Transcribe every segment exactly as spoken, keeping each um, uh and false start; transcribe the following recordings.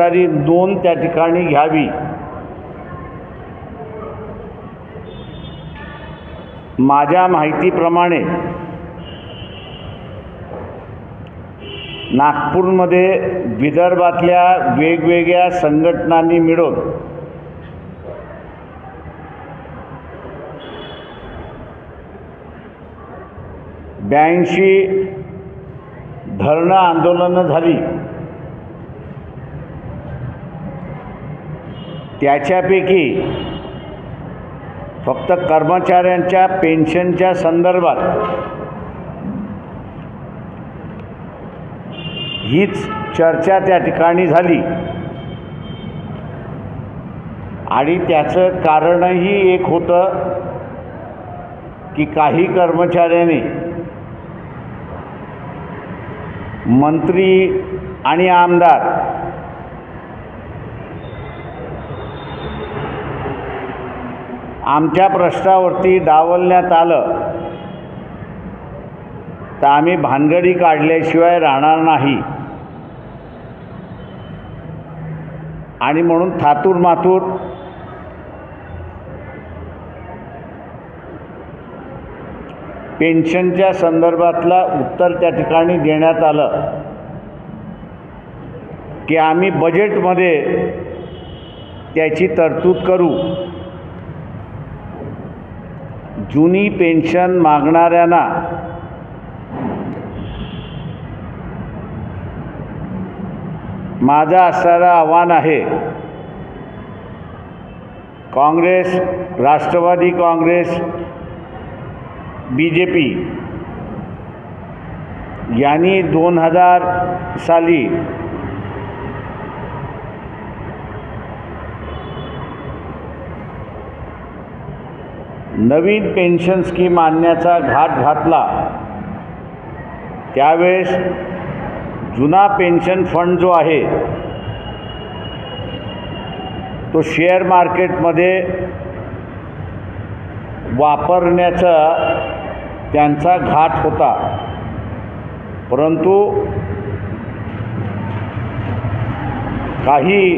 कर्मचारी नोंद त्या ठिकाणी घ्यावी। माझ्या माहितीप्रमाणे नागपूरमध्ये विदर्भातल्या वेगवेगळ्या संघटनांनी मिळून ब्याऐंशी धरणं आंदोलनं झाली। त्याच्यापैकी फक्त कर्मचाऱ्यांच्या पेन्शनच्या संदर्भात हीच चर्चा त्या ठिकाणी झाली आणि त्याचं कारणही एक होतं की काही कर्मचाऱ्यांनी मंत्री आणि आमदार आमच्या प्रश्नावरती डावलण्यात आलं तर आम्ही भानगडी काढल्याशिवाय राहणार नाही आणि म्हणून थातूर मातूर पेन्शनच्या संदर्भातला उत्तर त्या ठिकाणी देण्यात आलं की आम्ही बजेटमध्ये त्याची तरतूद करू। जुनी पेन्शन मागणाऱ्यांना माझं असणारं आव्हान आहे, Congress, Rashtrawadi Congress, B J P यांनी दोन हजार साली नवीन पेन्शन स्कीम आणण्याचा घाट घातला। त्यावेळेस जुना पेन्शन फंड जो आहे तो शेअर मार्केटमध्ये वापरण्याचा त्यांचा घाट होता, परंतु काही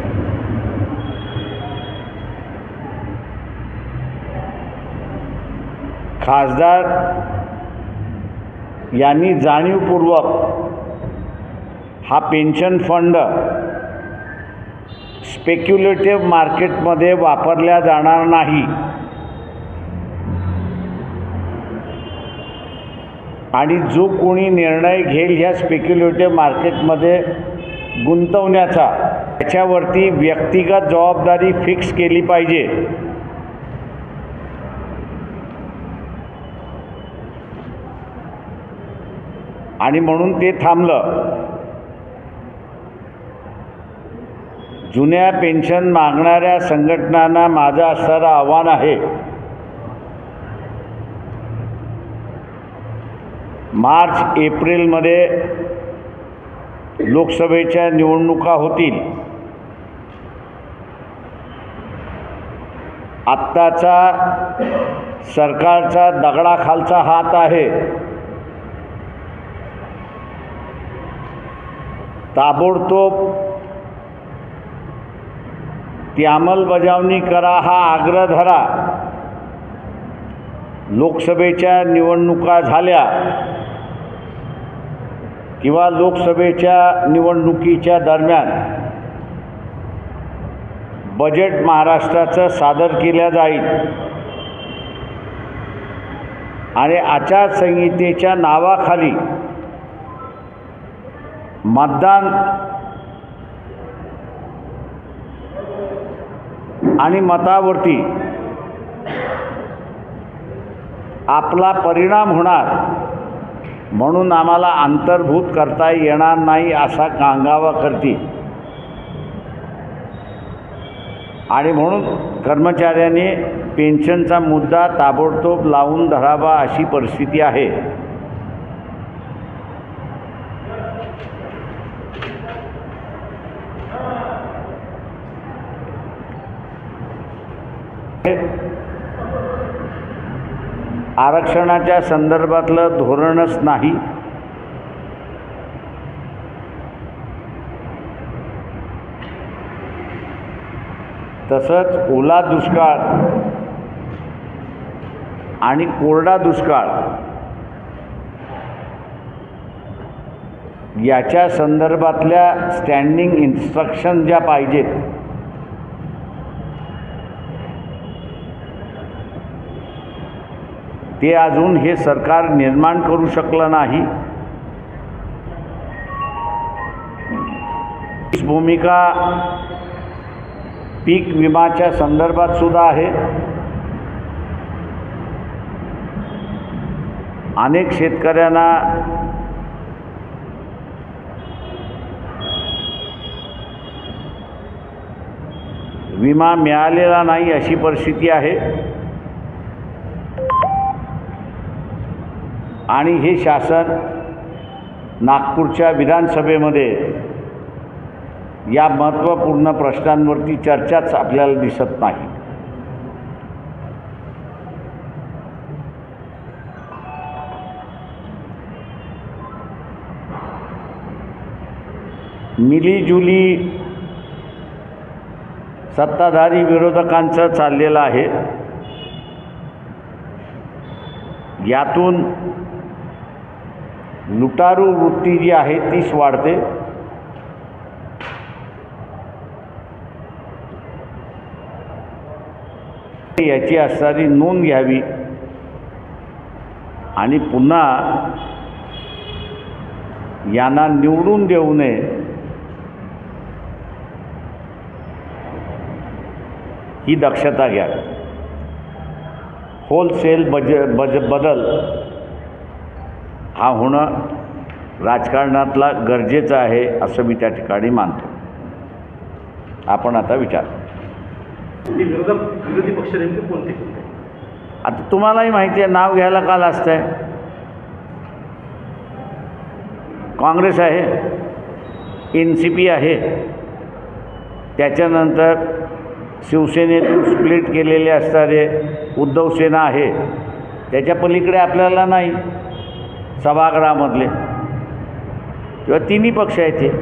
खासदार यांनी जाणीवपूर्वक हा पेन्शन फंड स्पेक्युलेटिव्ह मार्केटमध्ये वापरला जाणार नाही आणि जो कोणी निर्णय घेईल ह्या स्पेक्युलेटिव्ह मार्केटमध्ये गुंतवण्याचा त्याच्यावरती व्यक्तिगत जबाबदारी फिक्स केली पाहिजे। आणि म्हणून ते थांबलं। जुन्या पेन्शन मागणाऱ्या संघटनांना माझं असणारं आव्हान आहे, मार्च एप्रिलमध्ये लोकसभेच्या निवडणुका होतील। आत्ताचा सरकारचा दगडाखालचा हात आहे, ताबडतोब ती अंमलबजावणी करा हा आग्रह धरा। लोकसभेच्या निवडणुका झाल्या किंवा लोकसभेच्या निवडणुकीच्या दरम्यान बजेट महाराष्ट्राचं सादर केलं जाईल आणि आचारसंहितेच्या नावाखाली मतदान आणि मतावरती आपला परिणाम होणार म्हणून आम्हाला अंतर्भूत करता येणार नाही असा कांगावा करते आणि म्हणून कर्मचाऱ्यांनी पेन्शनचा मुद्दा ताबडतोब लावून धरावा अशी परिस्थिती आहे। आरक्षणाच्या संदर्भातलं धोरणच नाही, तसंच ओला दुष्काळ आणि कोरडा दुष्काळ याच्या संदर्भातल्या स्टँडिंग इन्स्ट्रक्शन ज्या पाहिजेत ते अजून हे सरकार निर्माण करू शकलं नाही. ही भूमिका पीक विमाच्या संदर्भात सुद्धा आहे. अनेक शेतकऱ्यांना विमा मिळालेला नाही अशी परिस्थिती आहे आणि हे शासन नागपूरच्या विधानसभेमध्ये या महत्त्वपूर्ण प्रश्नांवरती चर्चाच आपल्याला दिसत नाही. मिलीजुली सत्ताधारी विरोधकांचं चाललेलं आहे. यातून लुटारू वृत्ती जी आहे तीच वाढते. याची असणारी नोंद घ्यावी आणि पुन्हा यांना निवडून देऊ नये ही दक्षता घ्या. होलसेल बज बज बदल हा होणं राजकारणातला गरजेचं आहे असं मी त्या ठिकाणी मानतो. आपण आता विचार विरोधक विरोधी पक्ष नेमके कोणते कोणते? आता तुम्हालाही माहिती आहे, नाव घ्यायला का लाजत आहे. काँग्रेस आहे, एन सी पी आहे, त्याच्यानंतर शिवसेनेतून स्प्लिट केलेले असणारे उद्धव सेना आहे. त्याच्या पलीकडे आपल्याला नाही. सभागृहामधले किंवा तिन्ही पक्ष आहेत ते.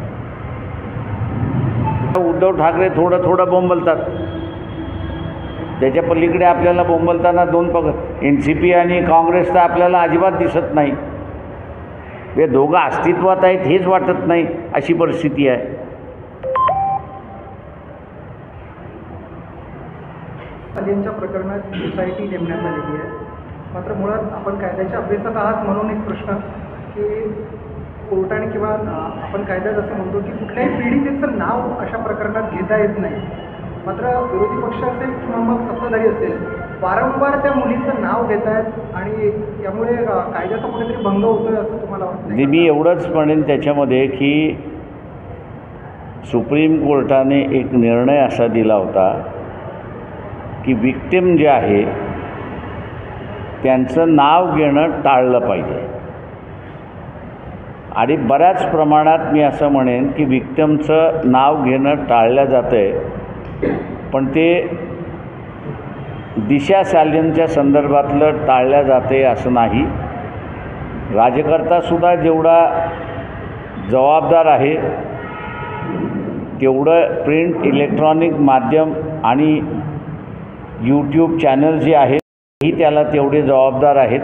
उद्धव ठाकरे थोडं थोडं बोंबलतात, त्याच्या पलीकडे आपल्याला बोंबलताना दोन पक्ष एन सी पी आणि काँग्रेस तर आपल्याला अजिबात दिसत नाही. हे दोघं अस्तित्वात आहेत हेच वाटत नाही अशी परिस्थिती आहे. अलियांच्या प्रकरणात एस आय टी नेमण्यात आलेली आहे. मात्र मुळात आपण कायद्याच्या अभ्यासात आहात म्हणून एक प्रश्न की कोर्टाने किंवा आपण कायद्यात असं म्हणतो की कुठल्याही पीडितेचं नाव अशा प्रकरणात घेता येत नाही. मात्र विरोधी पक्ष असेल किंवा मग सत्ताधारी असेल वारंवार त्या मुलीचं नाव घेत आहेत आणि यामुळे कायद्याचा कुठेतरी भंग होतोय असं तुम्हाला वाटतं? मी एवढंच म्हणेन त्याच्यामध्ये की सुप्रीम कोर्टाने एक निर्णय असा दिला होता की विक्टिम जे आहे त्यांचं नाव घेणं टाळलं पाहिजे. आणि बऱ्याच प्रमाणात मी असं म्हणेन की विक्टिमचं नाव घेणं टाळलं जातं आहे, पण ते दिशा सॅलियनच्या संदर्भातलं टाळलं जाते असं नाही. राज्यकर्तासुद्धा जेवढा जबाबदार आहे तेवढं प्रिंट इलेक्ट्रॉनिक माध्यम आणि यूट्यूब चॅनल जे आहेत ही त्याला तेवढे जबाबदार आहेत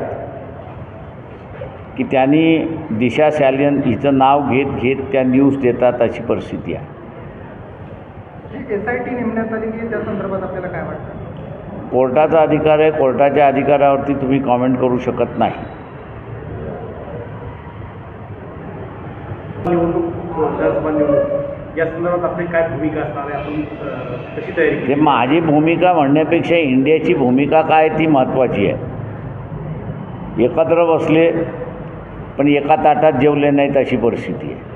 की त्यांनी दिशा सॅलियन हिचं नाव घेत घेत त्या न्यूज देतात अशी परिस्थिती आहे. एस आय टी नेमण्यात आली की त्या संदर्भात आपल्याला काय वाटतं? कोर्टाचा अधिकार आहे, कोर्टाच्या अधिकारावरती तुम्ही कॉमेंट करू शकत नाही. या संदर्भात आपली काय भूमिका असणार आहे, आपण कशी तयारी ते माझी भूमिका म्हणण्यापेक्षा इंडियाची भूमिका काय ती महत्त्वाची आहे. एकत्र बसले पण एका ताटात जेवले नाहीत अशी परिस्थिती आहे.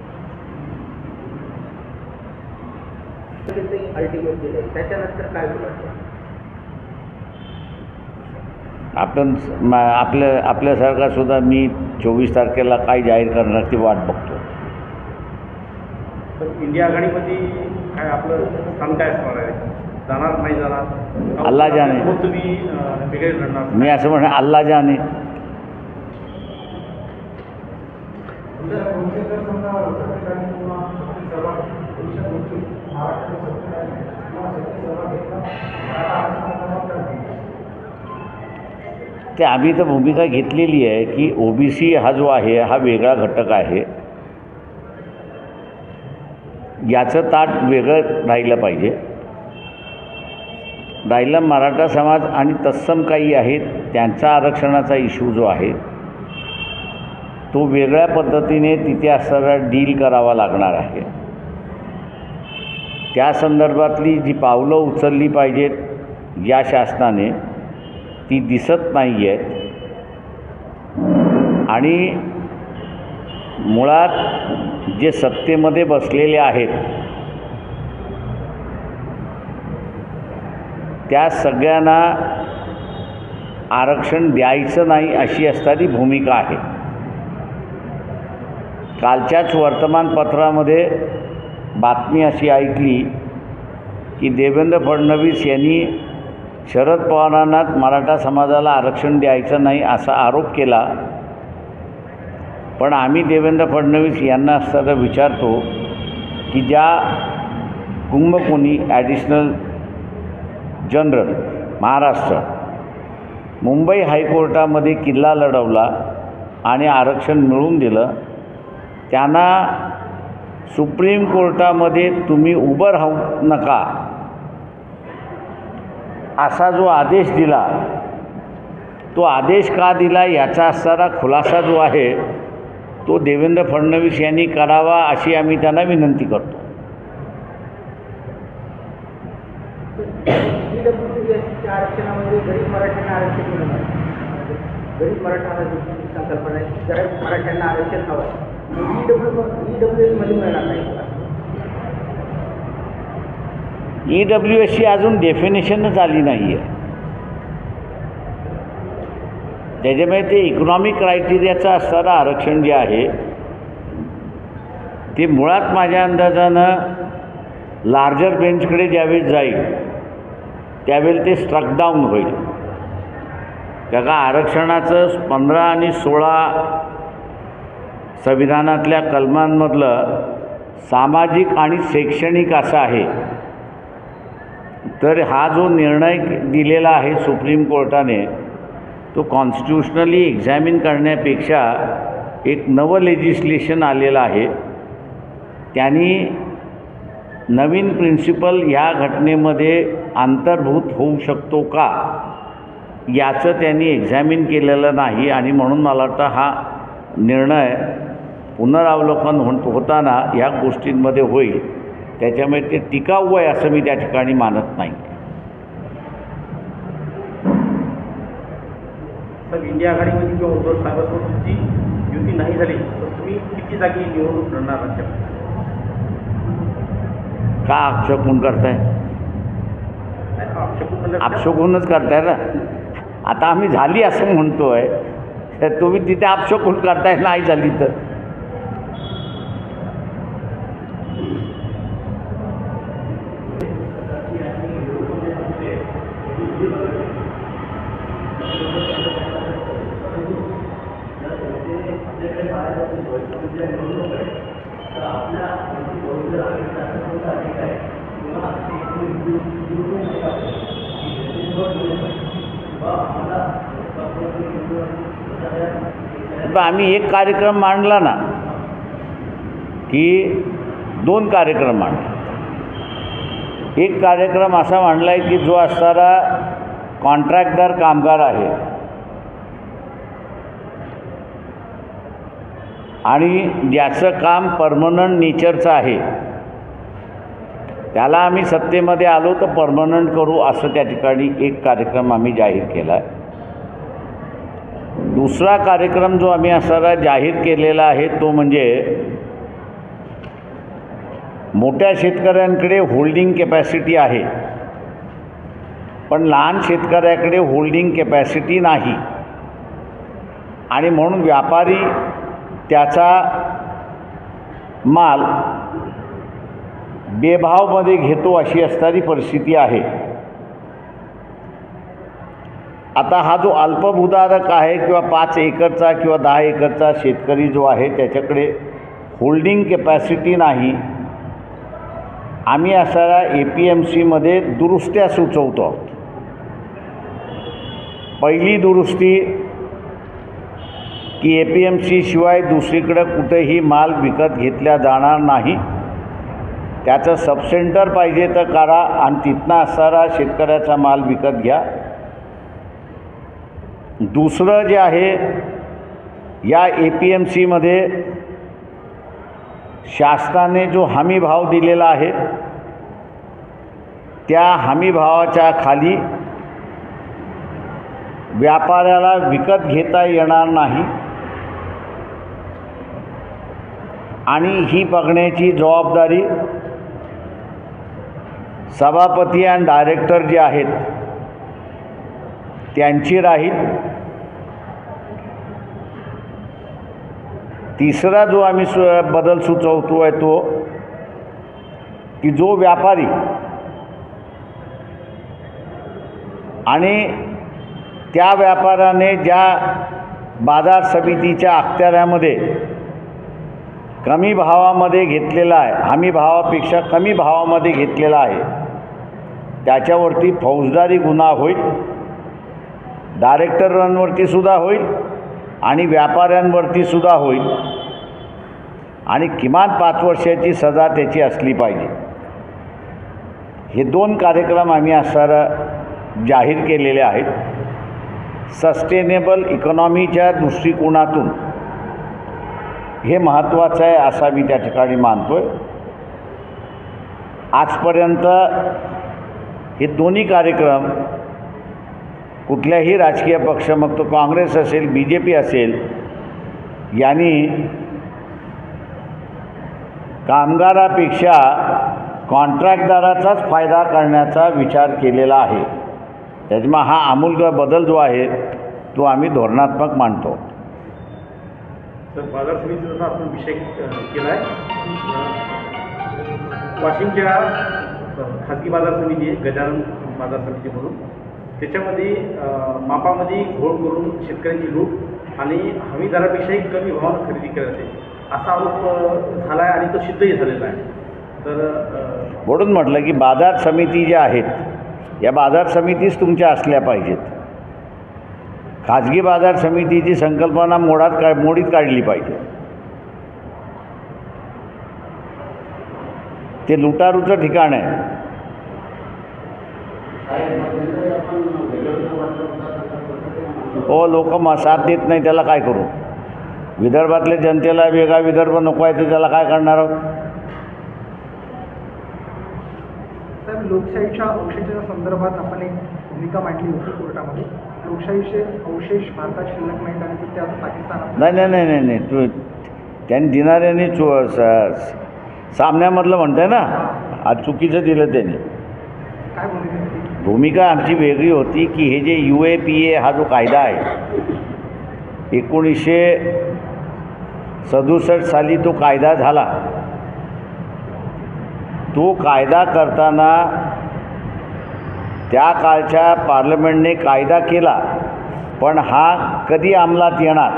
त्याच्यानंतर काय आपण आपल्या आपल्यासारखा सुद्धा मी चोवीस तारखेला काय जाहीर करणार ती वाट बघतो. इंडिया आघाडीमध्ये काय आपलं स्थान काय असणार आहे? जाणार नाही जाणार अल्ला जाने. तुम्ही वेगळे लढणार? मी असं म्हणेन अल्ला जाने. मराठा आरक्षणासंदर्भात काय म्हणतात? ते आम्ही तर भूमिका घेतलेली आहे की ओबीसी हा जो आहे हा वेगळा घटक आहे, याचं ताट वेगळं राहिलं पाहिजे. राहिला मराठा समाज आणि तत्सम काही आहेत त्यांचा आरक्षणाचा इश्यू जो आहे तो वेगळ्या पद्धतीने तिथे असणारा डील करावा लागणार आहे. त्या संदर्भातली जी पावलं उचलली पाहिजेत या शासनाने ती दिसत नाही आहेत. आणि मुळात जे सत्तेमध्ये बसलेले आहेत त्या सगळ्यांना आरक्षण द्यायचं नाही अशी असणारी भूमिका आहे. कालच्याच वर्तमानपत्रामध्ये बातमी अशी ऐकली की देवेंद्र फडणवीस यांनी शरद पवारांना मराठा समाजाला आरक्षण द्यायचं नाही असा आरोप केला. पण आम्ही देवेंद्र फडणवीस यांना असताना विचारतो की ज्या कुंभकोणी ॲडिशनल जनरल महाराष्ट्र मुंबई हायकोर्टामध्ये किल्ला लढवला आणि आरक्षण मिळवून दिलं, त्यांना सुप्रीम कोर्टामध्ये तुम्ही उभं राहू नका असा जो आदेश दिला, तो आदेश का दिला याचा असणारा खुलासा जो आहे तो देवेंद्र फडणवीस यांनी करावा अशी आम्ही त्यांना विनंती करतो. ईडब्ल्यूएसच्या आरक्षणामध्ये गरीब मराठ्यांना आरक्षण मिळणार आहे. गरीब मराठा आरक्षणाची संकल्पना आहे. गरीब मराठ्यांना आरक्षण हवं आहे. ईडब्ल्यू ईडब्ल्यू एसमध्ये मिळणार नाही. ई डब्ल्यू एसची अजून डेफिनेशनच आली नाही आहे. त्याच्यामुळे ते इकॉनॉमिक क्रायटेरियाचं असणारं आरक्षण जे आहे ते मुळात माझ्या अंदाजानं लार्जर बेंचकडे ज्यावेळेस जाईल त्यावेळेस ते स्ट्रक डाऊन होईल. कारण आरक्षणाचं पंधरा आणि सोळा संविधानातल्या कलमांमधलं सामाजिक आणि शैक्षणिक असं आहे. तर हा जो निर्णय दिलेला आहे सुप्रीम कोर्टाने तो कॉन्स्टिट्युशनली एक्झामिन करण्यापेक्षा एक नवं लेजिस्लेशन आलेलं आहे. त्यांनी नवीन प्रिन्सिपल ह्या घटनेमध्ये अंतर्भूत होऊ शकतो का याचं त्यांनी एक्झामिन केलेलं नाही. आणि म्हणून मला वाटतं हा निर्णय पुनरावलोकन हो होताना ह्या गोष्टींमध्ये होईल. त्याच्यामुळे ते टिकाऊ आहे असं मी त्या ठिकाणी मानत नाही. तर इंडिया आघाडीमध्ये किंवा उद्धव साहेबांसोबत तुमची युती नाही झाली तर तुम्ही किती जागी निवडणूक लढणार राज्यात? का अपशकून करताय? अपशकूनच करताय ना. आता आम्ही झाली असं म्हणतो आहे तर तुम्ही तिथे अपशकून करताय नाही झाली तर. आम्ही एक कार्यक्रम मांडला ना की दोन कार्यक्रम मांडले. एक कार्यक्रम असा मांडला आहे की जो असणारा कॉन्ट्रॅक्टदार कामगार आहे आणि ज्याचं काम परमनंट नेचरचं आहे त्याला आम्ही सत्तेमध्ये आलो तर परमनंट करू असं त्या ठिकाणी एक कार्यक्रम आम्ही जाहीर केला आहे. दुसरा कार्यक्रम जो आम्ही असणारा जाहीर केलेला आहे तो म्हणजे मोठ्या शेतकऱ्यांकडे होल्डिंग कॅपॅसिटी आहे पण लहान शेतकऱ्याकडे होल्डिंग कॅपॅसिटी नाही आणि म्हणून व्यापारी त्याचा माल बेभावमध्ये घेतो अशी असणारी परिस्थिती आहे. आता हा जो अल्पभूधारक आहे किंवा पाच एकरचा किंवा दहा एकरचा शेतकरी जो आहे त्याच्याकडे होल्डिंग कॅपॅसिटी नाही आम्ही असणाऱ्या ए पी एम सीमध्ये दुरुस्त्या सुचवतो आहोत. पहिली दुरुस्ती की ए पी एम सी शिवाय दुसरीकडे कुठेही माल विकत घेतला जाणार नाही. त्याचं सबसेंटर पाहिजे तर करा आणि तिथनं असणारा शेतकऱ्याचा माल विकत घ्या. दुसरं जे आहे, या ए पी एम सीमध्ये शासनाने जो हमी भाव दिलेला आहे त्या हमी भावाच्या खाली व्यापाऱ्याला विकत घेता येणार नाही आणि ही बघण्याची जबाबदारी सभापती आणि डायरेक्टर जे आहेत त्यांची राहील. तिसरा जो आम्ही सु बदल सुचवतो आहे तो की जो व्यापारी आणि त्या व्यापाऱ्याने ज्या बाजार समितीच्या अखत्याऱ्यामध्ये कमी भावामध्ये घेतलेला आहे, हमी भावापेक्षा कमी भावामध्ये घेतलेला आहे, त्याच्यावरती फौजदारी गुन्हा होईल. डायरेक्टरांवरती सुद्धा होईल आणि व्यापाऱ्यांवरती सुद्धा होईल आणि किमान पाच वर्षाची सजा त्याची असली पाहिजे. हे दोन कार्यक्रम आम्ही असणारा जाहीर केलेले आहेत. सस्टेनेबल इकॉनॉमीच्या दृष्टिकोनातून हे महत्त्वाचं आहे असा मी त्या ठिकाणी मानतो आहे. आजपर्यंत हे दोन्ही कार्यक्रम कुठल्याही राजकीय पक्ष, मग तो काँग्रेस असेल, बी जे पी असेल, यांनी कामगारापेक्षा कॉन्ट्रॅक्टदाराचाच फायदा करण्याचा विचार केलेला आहे. त्याच्यामुळे हा आमूल बदल जो आहे तो आम्ही धोरणात्मक मानतो. तर बाजार समितीचा आपण विषय केला आहे. वाशिमच्या खाजगी बाजार समिती आहे, गजानन बाजार समिती म्हणून, त्याच्यामध्ये मापामध्ये घोळ करून शेतकऱ्यांची लूट आणि हमीदरापेक्षाही कमी भावानं खरेदी केली जाते असा आरोप झाला आहे आणि तो सिद्धही झालेला आहे. तर म्हणून म्हटलं की बाजार समिती ज्या आहेत या बाजार समितीच तुमच्या असल्या पाहिजेत. खाजगी बाजार समितीची संकल्पना मोडात का मोडीत काढली पाहिजे. ते लुटारूचं ठिकाण आहे. हो, लोक मग साथ देत नाही, त्याला काय करू? विदर्भातल्या जनतेला वेगळा विदर्भ नको आहे तर त्याला काय करणार आहोत? साहेब, लोकशाहीच्या अवशेषाच्या संदर्भात आपण एक भूमिका मांडली होती कोर्टामध्ये. लोकशाहीचे अवशेष भारतात शिल्लक नाहीत आणि ते आता पाकिस्तानात. नाही नाही नाही नाही नाही तू त्यांनी दिणाऱ्यांनी चु सामन्यामधलं म्हणतंय ना, आज चुकीचं दिलं त्यांनी. काय भूमिका होती? भूमिका आमची वेगळी होती की हे जे यू ए पी ए हा जो कायदा आहे एकोणीसशे सदुसष्ट साली तो कायदा झाला. तो कायदा करताना त्या काळच्या पार्लमेंटने कायदा केला, पण हा कधी अंमलात येणार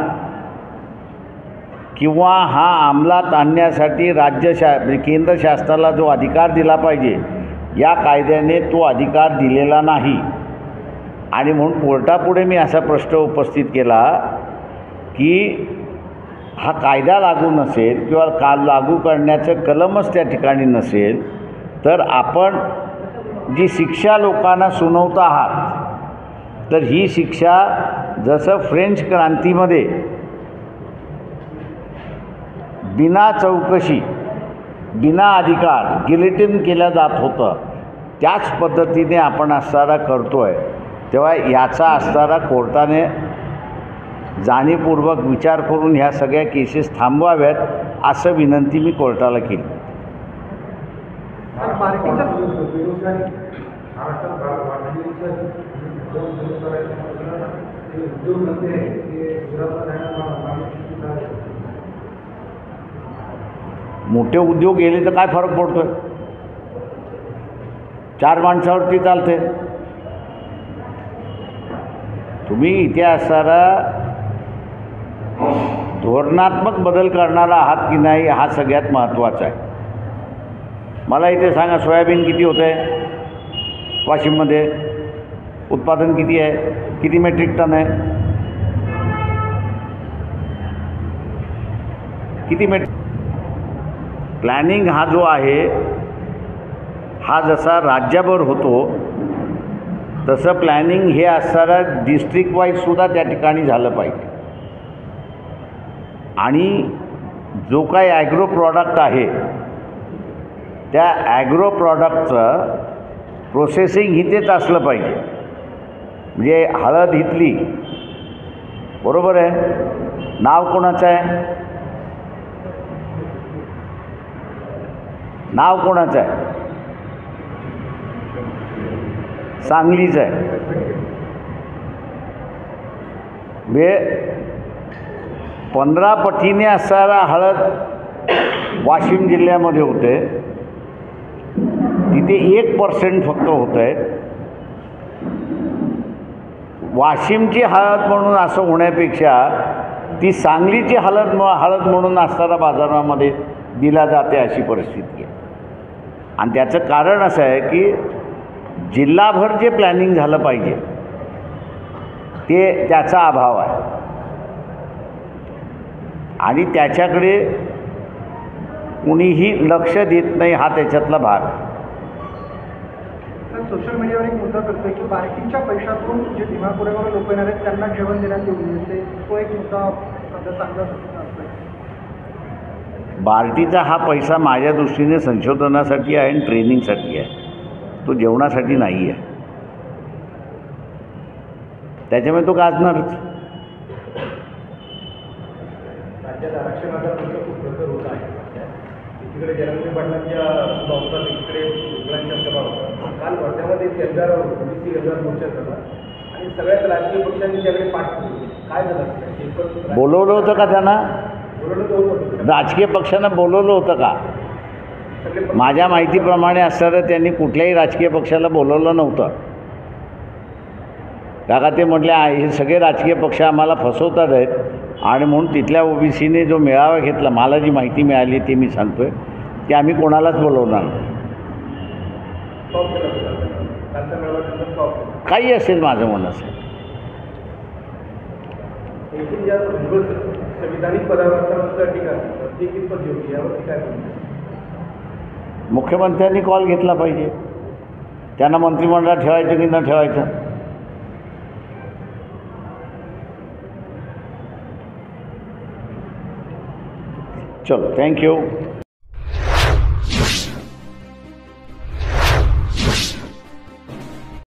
किंवा हा अंमलात आणण्यासाठी राज्य शा केंद्र शासनाला जो अधिकार दिला पाहिजे या कायद्याने तो अधिकार दिलेला नाही. आणि म्हणून कोर्टापुढे मी असा प्रश्न उपस्थित केला की हा कायदा लागू नसेल किंवा का लागू करण्याचं कलमच त्या ठिकाणी नसेल तर आपण जी शिक्षा लोकांना सुनावता आहात तर ही शिक्षा जसं फ्रेंच क्रांतीमध्ये बिना चौकशी बिना अधिकार गिलेटिन केलं जात होतं त्याच पद्धतीने आपण असणारा करतो आहे. तेव्हा याचा असणारा कोर्टाने जाणीवपूर्वक विचार करून ह्या सगळ्या केसेस थांबवाव्यात असं विनंती मी कोर्टाला केली. मोठे उद्योग गेले तर काय फरक पडतोय? चार माणसावरती चालते. तुम्ही इथे असणारा धोरणात्मक बदल करणारा आहात की नाही हा सगळ्यात महत्त्वाचा आहे. मला इथे सांगा, सोयाबीन किती होतं आहे वाशिममध्ये? उत्पादन किती आहे? किती मेट्रिक टन आहे? किती मेट्रिक? प्लॅनिंग हा जो आहे हा जसा राज्यभर होतो तसं प्लॅनिंग हे असणारा डिस्ट्रिक्ट वाईजसुद्धा त्या ठिकाणी झालं पाहिजे. आणि जो काही ॲग्रो प्रॉडक्ट आहे त्या ॲग्रो प्रॉडक्टचं प्रोसेसिंग इथेच असलं पाहिजे. म्हणजे हळद इथली, बरोबर आहे, नाव कोणाचं आहे? नाव कोणाचं आहे? सांगलीचं आहे. म्हणजे पंधरा पटीने असणारा हळद वाशिम जिल्ह्यामध्ये होते, तिथे एक पर्सेंट फक्त होतं आहे. वाशिमची हळद म्हणून असं होण्यापेक्षा ती सांगलीची हळद हळद म्हणून असणारा बाजारामध्ये दिला जाते अशी परिस्थिती आहे. आणि त्याचं कारण असं आहे की जिल्हाभर जे प्लॅनिंग झालं पाहिजे ते त्याचा अभाव आहे. आणि त्याच्याकडे कुणीही लक्ष देत नाही, हा त्याच्यातला भाग. सोशल मीडियावर एक मुद्दा करतोय की बार्टीच्या पैशातून जे दिमापुऱ्यावर लोक येणार आहेत त्यांना जेवण देण्यात येऊ नये, तो एक मुद्दा सध्या चांगला असतोय. बार्टीचा हा पैसा माझ्या दृष्टीने संशोधनासाठी आहे आणि ट्रेनिंगसाठी आहे, तो जेवणासाठी नाही आहे. त्याच्यामुळे तो गाजणारच. राज्यात आरक्षणाचा प्रश्न खूप प्रखर होत आहे. एकीकडे जयंत पाटलांच्या सभा होतात, एकीकडे मुलांच्या सभा होतात. काल वर्ध्यामध्ये केंद्र ओबीसी गद्दार मोर्चा झाला आणि सगळ्याच राजकीय पक्षांनी त्याकडे पाठ केली. काय झालं? बोलवलं होतं का त्यांना? बोलवलं होतं. राजकीय पक्षांना बोलवलं होतं का? माझ्या माहितीप्रमाणे असणारं त्यांनी कुठल्याही राजकीय पक्षाला बोलवलं नव्हतं. काका ते म्हटले हे सगळे राजकीय पक्ष आम्हाला फसवतात आहेत आणि म्हणून तिथल्या ओबीसीने जो मेळावा घेतला, मला जी माहिती मिळाली ती मी सांगतो आहे, की आम्ही कोणालाच बोलवणार नाही. काही असेल माझं म्हणणं असेल. संविधानिक पदावर असताना ठिकाण ते कितपत योग्य यावरती काय म्हणतात? मुख्यमंत्र्यांनी कॉल घेतला पाहिजे, त्यांना मंत्रिमंडळात ठेवायचं की न ठेवायचं. चलो, थँक्यू.